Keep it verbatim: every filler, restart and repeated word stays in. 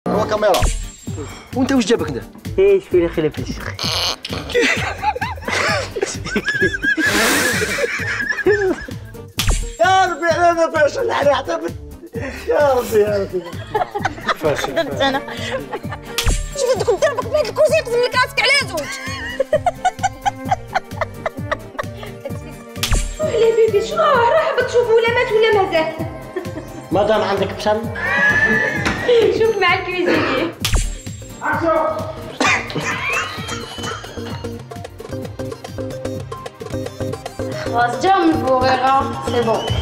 هو كاميرا. وانت واش جابك هنا؟ ايه شويه خلاف الشيخ. يا ربي انا فاشل على اعتمد. يا ربي يا ربي فاشل انا. شوف دوك ضربك بهاد الكوزي يقسم لك راسك على زوج. ولا بيبي شنو راه حاب تشوف ولا مات ولا مازال. مادام عندك بصل شوف مع الكويزيني. خلاص جا من البوغيغه سي بون.